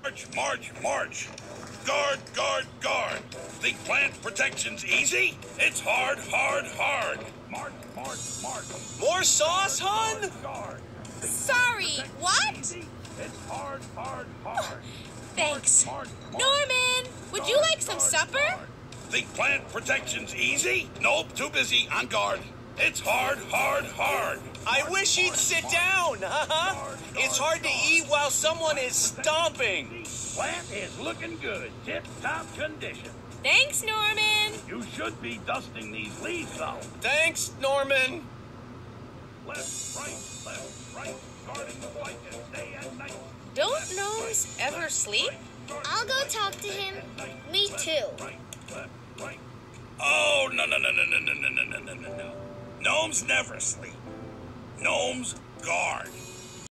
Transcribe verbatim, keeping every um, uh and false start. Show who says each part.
Speaker 1: March, march, march. Guard, guard, guard. Think plant protection's easy? It's hard, hard, hard. March, march, march.
Speaker 2: More sauce, hun?
Speaker 1: Guard.
Speaker 3: Sorry, what?
Speaker 1: It's hard, hard, hard.
Speaker 3: Thanks.
Speaker 1: March, march,
Speaker 3: Norman, would you like some supper?
Speaker 1: Think plant protection's easy? Nope, too busy. On guard. It's hard, hard, hard.
Speaker 2: I wish he'd sit down, uh-huh. It's hard to eat while someone is stomping.
Speaker 1: Plant is looking good. Tip-top condition.
Speaker 3: Thanks, Norman.
Speaker 1: You should be dusting these leaves out.
Speaker 2: Thanks, Norman.
Speaker 1: Left, right, left, right. Guarding the blanket day and night.
Speaker 3: Don't gnomes ever sleep?
Speaker 4: I'll go talk to him. Me too.
Speaker 1: Right, left, right. Oh, no, no, no, no, no, no, no, no, no, no, no. Gnomes never sleep. Gnomes guard.